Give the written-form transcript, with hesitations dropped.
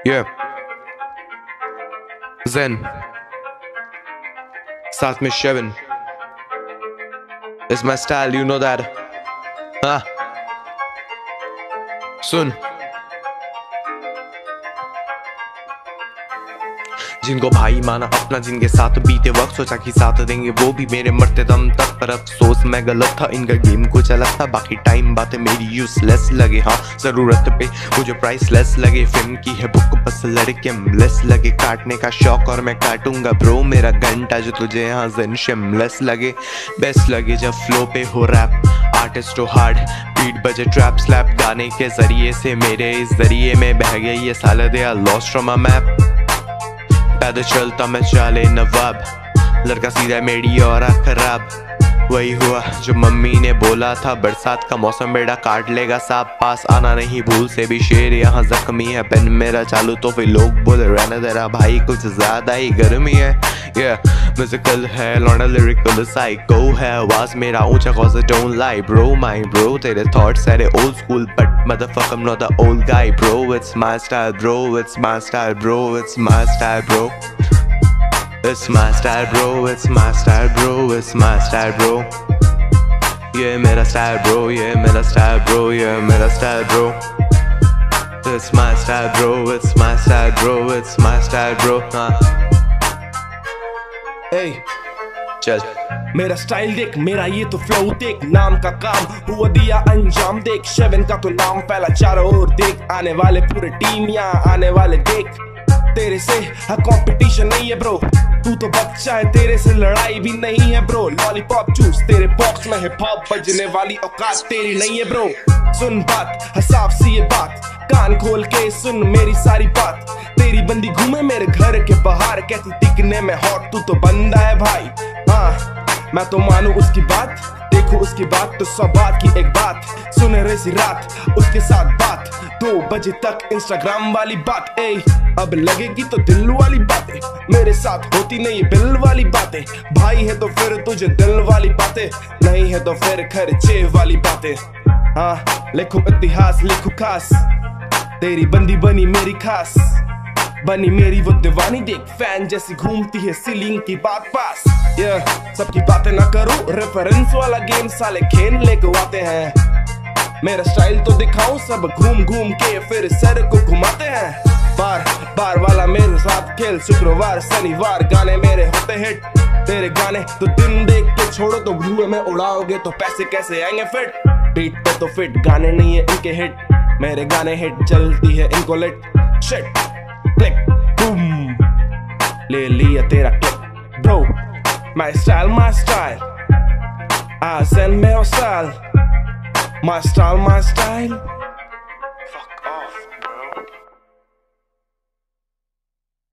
Yeah. Zen. साथ में Shaven. It's my style, you know that. हाँ. सुन. जिनको भाई माना अपना, जिनके साथ बीते वक्त सोचा कि साथ देंगे वो भी मेरे मरते दम तक, पर अफसोस मैं गलत था, इनका गेम कुछ अलग था। बाकी टाइम बातें मेरी यूजलेस लगे, हाँ जरूरत पे मुझे प्राइसलेस लगे। फिल्म की है बुक बस लड़के लेस लगे, काटने का शौक और मैं काटूंगा ब्रो मेरा घंटा, जो तुझे यहाँ ज़ेन शिमलेस लगे। बेस्ट लगे जब फ्लो पे हो रैप, आर्टिस्ट हो हार्ड बीट बजे ट्रैप स्लैप, गाने के जरिए से मेरे इस जरिए में बह गई ये साल दिया लॉस्ट फ्रॉम अ मैप। पैदल चलता मैं चाले नवाब, लड़का सीधा मेरी और खराब। वही हुआ जो मम्मी ने बोला था, बरसात का मौसम बेड़ा काट लेगा सांप, पास आना नहीं भूल से भी शेर यहाँ जख्मी है। पेन मेरा चालू तो फिर लोग बोले रहने तेरा भाई कुछ ज्यादा ही गर्मी है। म्यूजिकल है लौंडा लिरिकल साइको है, आवाज मेरा ऊंचा cause I don't lie bro my bro, तेरे thoughts सारे old school but motherfucker I'm not the old guy bro, it's my style bro, it's my style bro, it's my style bro, it's my style bro, it's my style bro, it's my style bro, ये मेरा style bro, ये मेरा style bro, ये मेरा style bro, it's my style bro, it's my style bro, it's my style bro, हाँ। Hey, चल मेरा style देख, मेरा ये तो फ्लो देख, नाम का काम हुआ दिया अंजाम देख, शेवन का तो नाम फैला चारों ओर देख, आने वाले पूरे टीम यहाँ आने वाले देख, तेरे से कंपटीशन नहीं है ब्रो, तू तो बच्चा है तेरे से लड़ाई भी नहीं है ब्रो, लॉलीपॉप चूस तेरे बॉक्स में हिप हॉप बजने वाली औकात तेरी नहीं है ब्रो। सुन बात हिसाब से ये बात, कान खोल के सुन मेरी सारी बात, तेरी बंदी घूमे मेरे घर के बाहर, कहती दिखने में हॉट तू तो बंदा है भाई, हाँ मैं तो मानू उसकी बात, देखो उसकी बात तो सब बात की एक बात, सुनहरे सी रात उसके साथ बात, 2 बजे तक इंस्टाग्राम वाली बात, ए अब लगेगी तो दिल वाली बातें, मेरे साथ होती नहीं बिल वाली बातें, भाई है तो फिर तुझे दिल वाली बातें, नहीं है तो फिर खर्चे वाली बातें, हाँ लिखो इतिहास लिखो खास, तेरी बंदी बनी मेरी खास, बनी मेरी वो दीवानी देख, फैन जैसी घूमती है सीलिंग की बात पास, सबकी बातें ना करो, रेफरेंस वाला गेम साले खेल लेके आते हैं, मेरा स्टाइल तो दिखाऊं सब घूम घूम के फिर सर को घुमाते हैं, बार बार वाला मेरे साथ खेल, शुक्रवार शनिवार गाने मेरे होते हिट, तेरे गाने तो दिन देख के छोड़ो तो धुएं में उड़ाओगे तो पैसे कैसे आएंगे फिट, बीट पे तो फिट गाने नहीं है इनके हिट, मेरे गाने हिट चलती है इनको लिट, शिट क्लिक बूम ले लिया तेरा click bro, my style I send me your style, my style